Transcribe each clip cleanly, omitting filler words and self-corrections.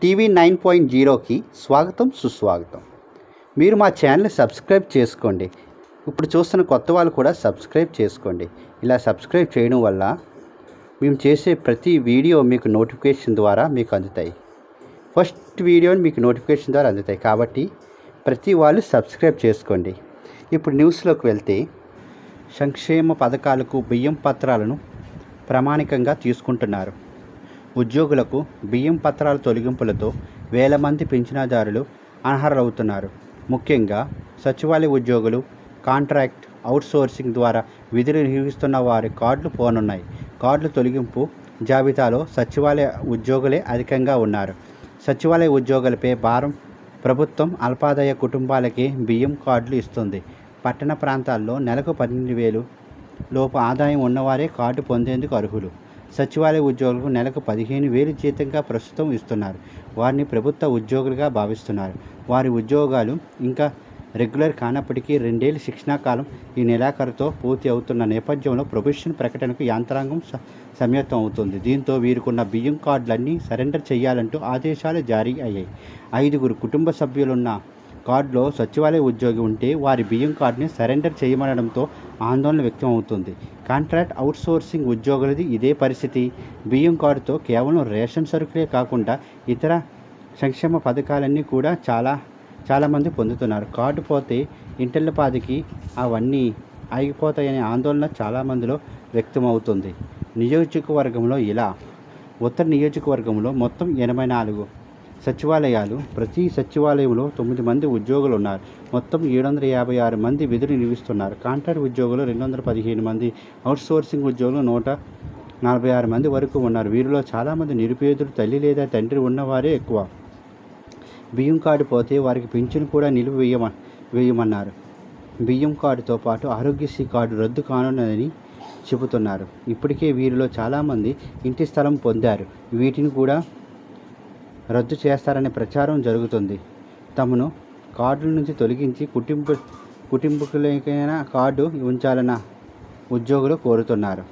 TV 9.0కి స్వాగతం సుస్వాగతం. మీరు మా ఛానల్ని సబ్స్క్రైబ్ చేసుకోండి. ఇప్పుడు చూస్తున్న కొత్త వాళ్ళు కూడా సబ్స్క్రైబ్ చేసుకోండి. ఇలా సబ్స్క్రైబ్ చేయడం వల్ల మేము చేసే ప్రతి వీడియో మీకు నోటిఫికేషన్ ద్వారా మీకు అందుతాయి. ఫస్ట్ వీడియోని మీకు నోటిఫికేషన్ ద్వారా అందుతాయి కాబట్టి ప్రతి వాళ్ళు సబ్స్క్రైబ్ చేసుకోండి. ఇప్పుడు న్యూస్లోకి వెళ్తే, సంక్షేమ పథకాలకు బియ్యం పత్రాలను ప్రామాణికంగా తీసుకుంటున్నారు. ఉద్యోగులకు బియ్యం పత్రాల తొలగింపులతో వేల మంది పింఛనుదారులు అనర్హులవుతున్నారు. ముఖ్యంగా సచివాలయ ఉద్యోగులు, కాంట్రాక్ట్ అవుట్సోర్సింగ్ ద్వారా విధులు నిర్వహిస్తున్న వారి కార్డులు పోనున్నాయి. కార్డుల తొలగింపు జాబితాలో సచివాలయ ఉద్యోగులే అధికంగా ఉన్నారు. సచివాలయ ఉద్యోగులపై భారం ప్రభుత్వం అల్పాదాయ కుటుంబాలకే బియ్యం కార్డులు ఇస్తుంది. పట్టణ ప్రాంతాల్లో నెలకు 12,000 లోపు ఆదాయం ఉన్నవారే కార్డు పొందేందుకు అర్హులు. సచివాలయ ఉద్యోగులకు నెలకు 15,000 జీతంగా ప్రస్తుతం ఇస్తున్నారు. వారిని ప్రభుత్వ ఉద్యోగులుగా భావిస్తున్నారు. వారి ఉద్యోగాలు ఇంకా రెగ్యులర్ కానప్పటికీ 2 ఏళ్ల శిక్షణా కాలం ఈ నెలాఖరుతో పూర్తి అవుతున్న నేపథ్యంలో ప్రొబేషన్ ప్రకటనకు యంత్రాంగం సమాయత్తం అవుతుంది. దీంతో వీరికున్న బియ్యం కార్డులన్నీ సరెండర్ చేయాలంటూ ఆదేశాలు జారీ అయ్యాయి. 5 కుటుంబ సభ్యులున్న కార్డులో సచివాలయ ఉద్యోగి ఉంటే వారి బియ్యం కార్డుని సరెండర్ చేయమనడంతో ఆందోళన వ్యక్తం అవుతుంది. కాంట్రాక్ట్ అవుట్సోర్సింగ్ ఉద్యోగులది ఇదే పరిస్థితి. బియ్యం కార్డుతో కేవలం రేషన్ సరుకులే కాకుండా ఇతర సంక్షేమ పథకాలన్నీ కూడా చాలామంది పొందుతున్నారు. కార్డు పోతే ఇంటిల్లపాదికి అవన్నీ ఆగిపోతాయనే ఆందోళన చాలామందిలో వ్యక్తమవుతుంది. నియోజకవర్గంలో ఇలా ఉత్తర నియోజకవర్గంలో మొత్తం 84 సచివాలయాలు. ప్రతి సచివాలయంలో 9 మంది ఉద్యోగులు ఉన్నారు. మొత్తం 756 మంది విధులు నిర్వహిస్తున్నారు. కాంట్రాక్ట్ ఉద్యోగులు 215 మంది, అవుట్సోర్సింగ్ ఉద్యోగులు 146 మంది వరకు ఉన్నారు. వీరిలో చాలామంది నిరుపేదలు, తల్లి లేదా తండ్రి ఉన్నవారే ఎక్కువ. బియ్యం కార్డు పోతే వారికి పింఛను కూడా వేయమన్నారు. బియ్యం కార్డుతో పాటు ఆరోగ్యశ్రీ కార్డు రద్దు కానున్నదని చెబుతున్నారు. ఇప్పటికే వీరిలో చాలామంది ఇంటి స్థలం పొందారు. వీటిని కూడా రద్దు చేస్తారనే ప్రచారం జరుగుతుంది. తమను కార్డుల నుంచి తొలగించి కుటుంబీకులకైనా కార్డు ఉంచాలన్న ఉద్యోగులు కోరుతున్నారు.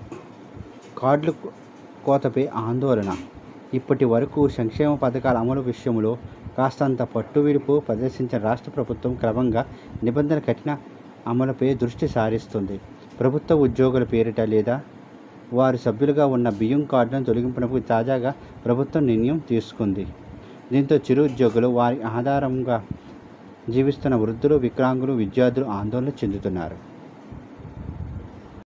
కార్డుల కోతపై ఆందోళన. ఇప్పటి వరకు సంక్షేమ పథకాల అమలు విషయంలో కాస్తంత పట్టువిడుపు ప్రదర్శించిన రాష్ట్ర ప్రభుత్వం క్రమంగా నిబంధనల కఠిన అమలుపై దృష్టి సారిస్తుంది. ప్రభుత్వ ఉద్యోగుల పేరిట లేదా వారు సభ్యులుగా ఉన్న బియ్యం కార్డులను తొలగింపునకు తాజాగా ప్రభుత్వం నిర్ణయం తీసుకుంది. దీంతో చిరు ఉద్యోగులు, వారి ఆధారంగా జీవిస్తున్న వృద్ధులు, వికలాంగులు, విద్యార్థులు ఆందోళన చెందుతున్నారు.